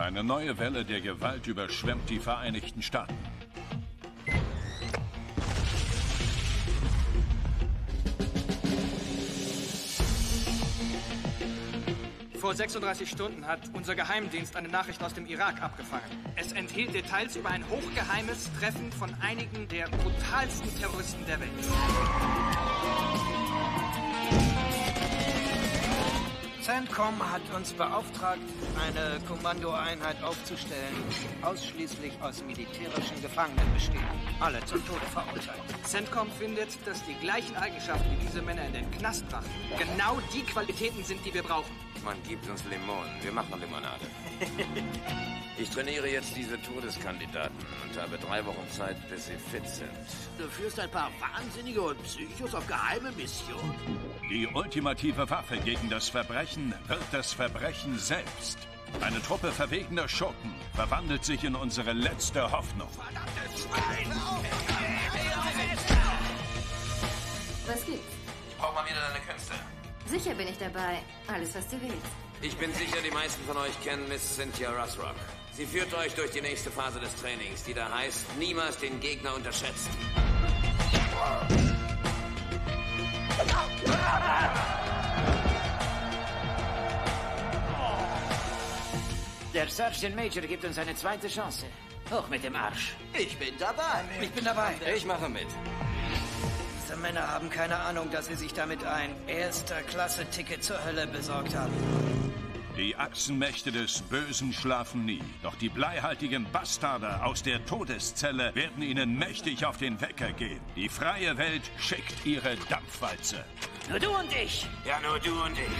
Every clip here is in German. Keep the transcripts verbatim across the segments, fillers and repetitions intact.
Eine neue Welle der Gewalt überschwemmt die Vereinigten Staaten. Vor sechsunddreißig Stunden hat unser Geheimdienst eine Nachricht aus dem Irak abgefangen. Es enthielt Details über ein hochgeheimes Treffen von einigen der brutalsten Terroristen der Welt. CENTCOM hat uns beauftragt, eine Kommandoeinheit aufzustellen, die ausschließlich aus militärischen Gefangenen besteht. Alle zum Tode verurteilt. CENTCOM findet, dass die gleichen Eigenschaften, die diese Männer in den Knast brachten, genau die Qualitäten sind, die wir brauchen. Man gibt uns Limonen, wir machen Limonade. Ich trainiere jetzt diese Todeskandidaten und habe drei Wochen Zeit, bis sie fit sind. Du führst ein paar Wahnsinnige und Psychos auf geheime Mission? Die ultimative Waffe gegen das Verbrechen wird das Verbrechen selbst. Eine Truppe verwegener Schurken verwandelt sich in unsere letzte Hoffnung. Verdammtes Schwein! Was gibt's? Ich brauche mal wieder deine Künste. Sicher bin ich dabei. Alles, was du willst. Ich bin sicher, die meisten von euch kennen Miss Cynthia Rothrock. Sie führt euch durch die nächste Phase des Trainings, die da heißt, niemals den Gegner unterschätzen. Der Sergeant Major gibt uns eine zweite Chance. Hoch mit dem Arsch. Ich bin dabei. Ich bin dabei. Ich mache mit. Diese Männer haben keine Ahnung, dass sie sich damit ein Erster-Klasse-Ticket zur Hölle besorgt haben. Die Achsenmächte des Bösen schlafen nie. Doch die bleihaltigen Bastarde aus der Todeszelle werden ihnen mächtig auf den Wecker gehen. Die freie Welt schickt ihre Dampfwalze. Nur du und ich. Ja, nur du und ich.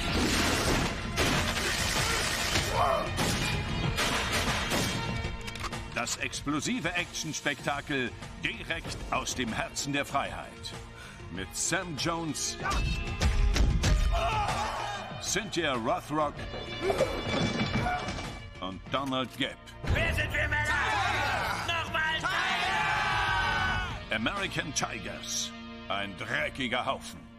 Das explosive Actionspektakel direkt aus dem Herzen der Freiheit. Mit Sam Jones, Cynthia Rothrock und Donald Gibb. Wer sind wir Männer? Nochmal Tiger! American Tigers. Ein dreckiger Haufen.